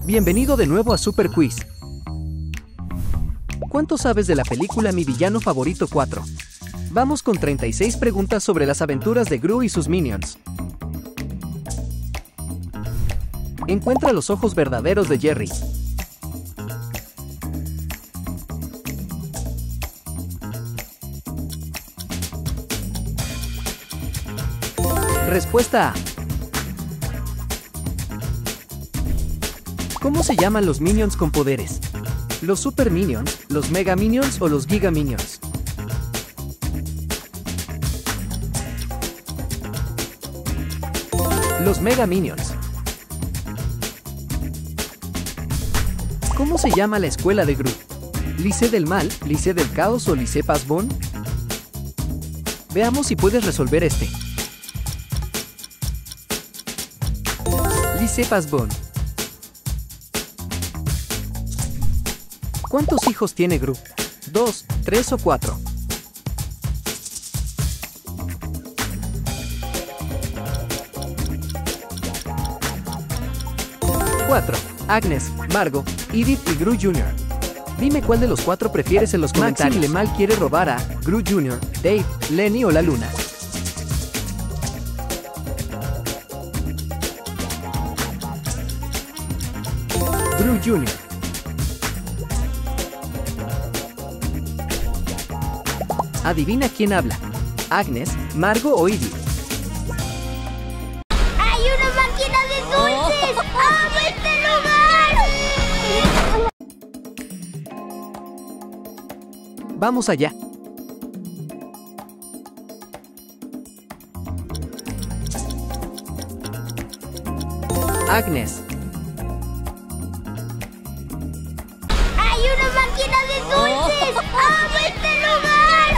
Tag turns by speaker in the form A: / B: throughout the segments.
A: Bienvenido de nuevo a Super Quiz. ¿Cuánto sabes de la película Mi Villano Favorito 4? Vamos con 36 preguntas sobre las aventuras de Gru y sus minions. Encuentra los ojos verdaderos de Jerry. Respuesta A. ¿Cómo se llaman los minions con poderes? ¿Los Super Minions, los Mega Minions o los Giga Minions? Los Mega Minions. ¿Cómo se llama la escuela de Gru? ¿Liceo del Mal, Liceo del Caos o Liceo Pasbón? Veamos si puedes resolver este. Liceo Pasbón. ¿Cuántos hijos tiene Gru? ¿2, 3 o 4? 4. Agnes, Margo, Edith y Gru Jr. Dime cuál de los 4 prefieres en los comentarios. Maxim Le Mal quiere robar a Gru Jr., Dave, Lenny o la Luna. Gru Jr. Adivina quién habla. Agnes, Margo o Edith.
B: ¡Hay una máquina de dulces! ¡Amo este lugar!
A: Vamos allá. Agnes.
B: ¡Hay una máquina de dulces! ¡Amo este lugar!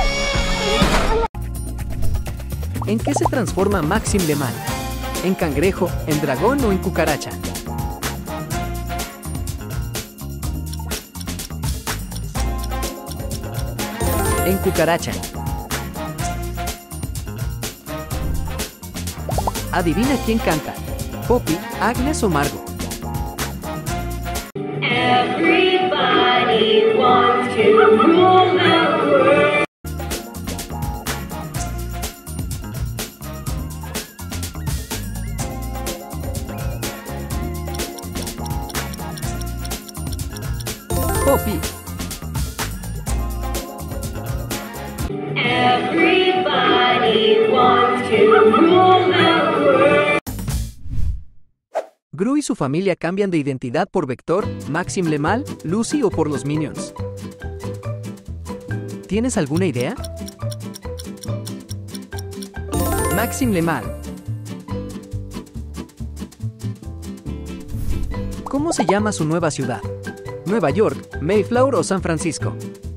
A: ¿En qué se transforma Maxim Le Mal? ¿En cangrejo, en dragón o en cucaracha? En cucaracha. Adivina quién canta. Poppy, Agnes o Margo.
C: Everybody wants to rule the world.
A: Poppy.
C: Everybody wants to rule the world.
A: Gru y su familia cambian de identidad por Vector, Maxim Le Mal, Lucy o por los Minions. ¿Tienes alguna idea? Maxim Le Mal. ¿Cómo se llama su nueva ciudad? ¿Nueva York, Mayflower o San Francisco?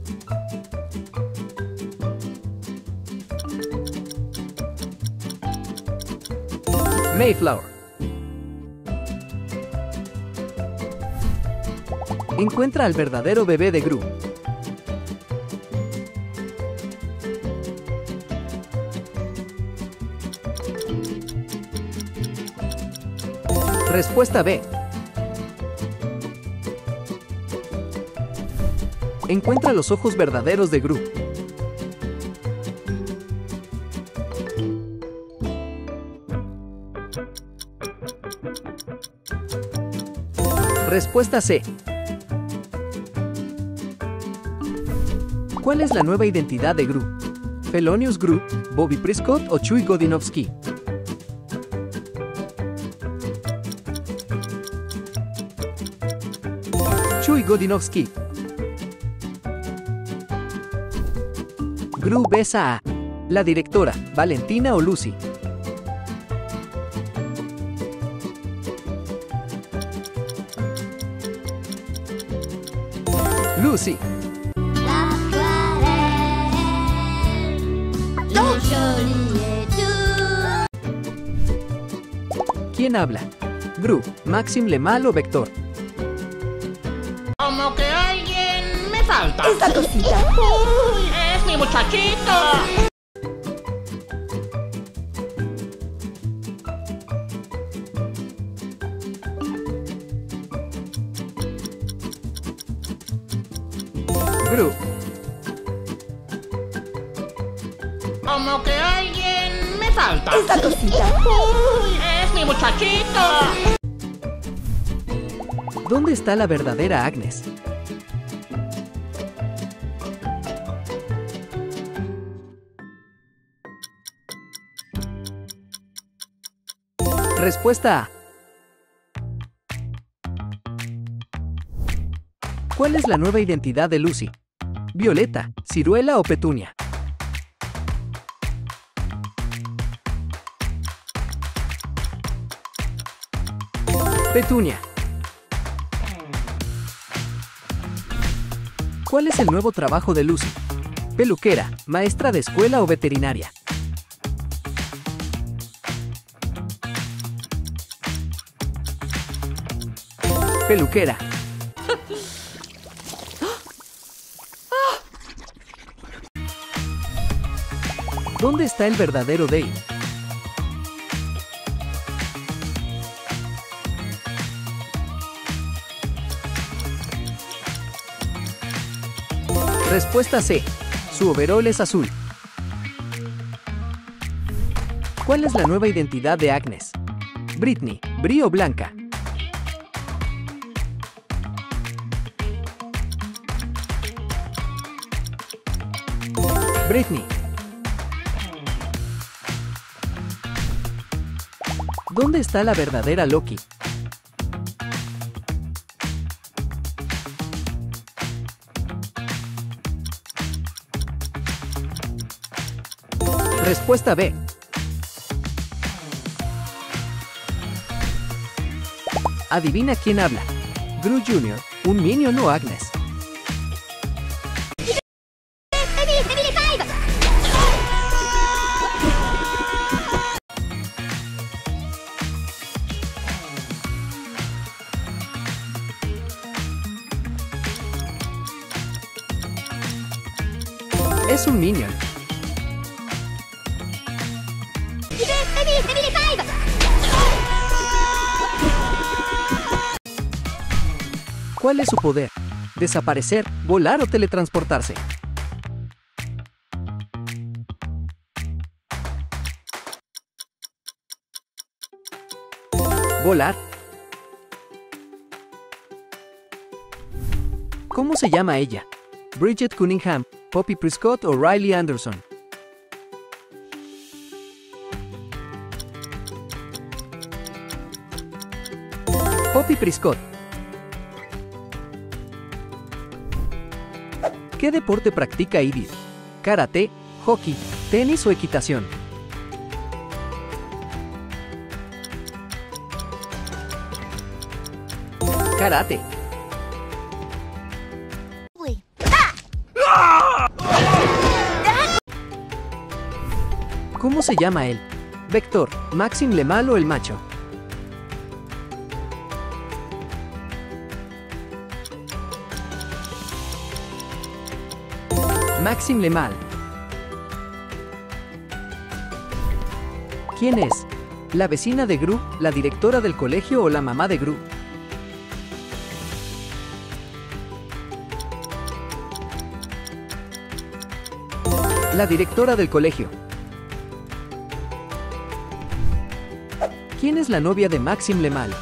A: Mayflower. Encuentra al verdadero bebé de Gru. Respuesta B. Encuentra los ojos verdaderos de Gru. Respuesta C. ¿Cuál es la nueva identidad de Gru? ¿Felonious Gru, Bobby Prescott o Chuy Godinovsky? Chuy Godinovsky. Gru besa a la directora, Valentina o Lucy. Lucy. ¿Quién habla? Gru, Maxim Le Mal o Vector.
D: Como que alguien me falta.
B: ¡Esta cosita!
D: ¡Uy, es mi muchachito!
A: Gru.
D: Como que alguien me falta.
B: Esta cosita.
D: Uy, es mi muchachito.
A: ¿Dónde está la verdadera Agnes? Respuesta A. ¿Cuál es la nueva identidad de Lucy? ¿Violeta, Ciruela o Petunia? Petunia. ¿Cuál es el nuevo trabajo de Lucy? ¿Peluquera, maestra de escuela o veterinaria? Peluquera. ¿Dónde está el verdadero Dave? Respuesta C. Su overol es azul. ¿Cuál es la nueva identidad de Agnes? Britney, Bri o Blanca. Britney. ¿Dónde está la verdadera Loki? Respuesta B. Adivina quién habla. Gru Jr., un Minion o Agnes. Es un Minion. ¿Cuál es su poder? ¿Desaparecer, volar o teletransportarse? Volar. ¿Cómo se llama ella? Bridget Cunningham, Poppy Prescott o Riley Anderson. Poppy Prescott. ¿Qué deporte practica Edith? ¿Karate, hockey, tenis o equitación? Karate. ¿Cómo se llama él? Vector, Maxim Le Mal o el macho. Maxim Le Mal. ¿Quién es? ¿La vecina de Gru, la directora del colegio o la mamá de Gru? La directora del colegio. ¿Quién es la novia de Maxim Le Mal?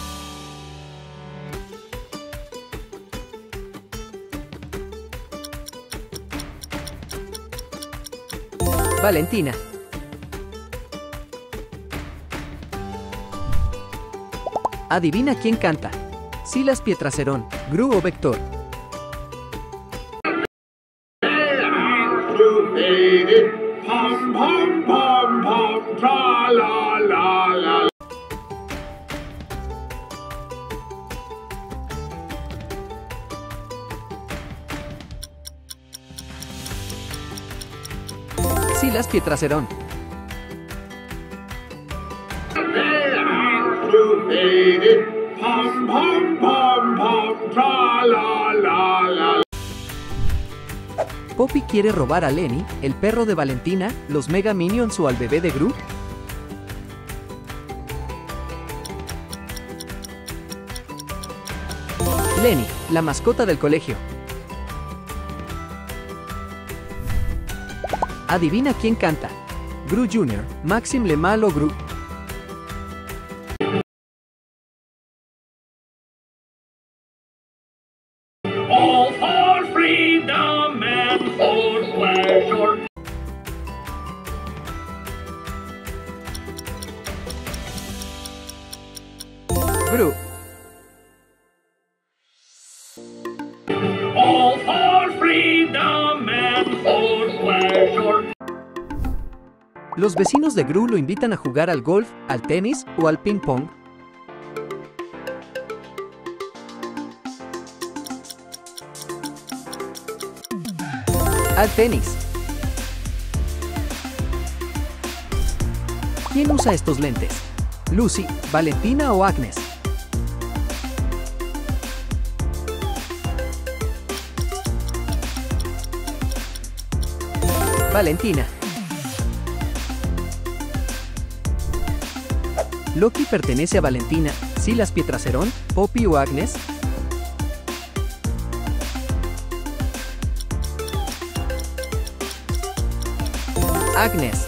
A: Valentina. Adivina quién canta. Silas Pietracerón, Gru o Vector.
E: Pom pom pom pom, tra la la la.
A: Silas Pietracerón.
E: Pom pom pom pom, tra la la la.
A: Poppy quiere robar a Lenny, el perro de Valentina, los Mega Minions o al bebé de Gru. Lenny, la mascota del colegio. Adivina quién canta. Gru Jr., Maxime Le Mal o Gru.
E: All for freedom and for pleasure.
A: Gru.
E: All for freedom and for pleasure.
A: Los vecinos de Gru lo invitan a jugar al golf, al tenis o al ping pong. Al tenis. ¿Quién usa estos lentes? ¿Lucy, Valentina o Agnes? Valentina. ¿Loki pertenece a Valentina, Silas Pietracerón, Poppy o Agnes? Agnes.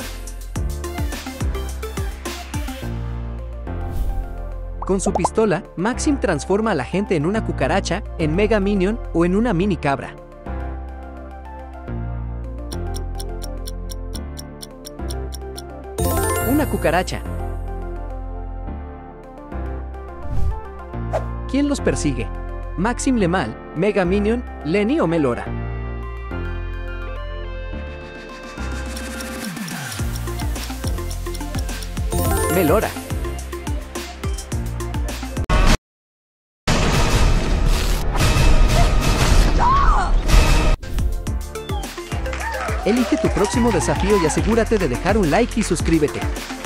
A: Con su pistola, Maxime transforma a la gente en una cucaracha, en Mega Minion o en una mini cabra. Una cucaracha. ¿Quién los persigue? ¿Maxime Le Mal, Mega Minion, Lenny o Melora? Melora. Elige tu próximo desafío y asegúrate de dejar un like y suscríbete.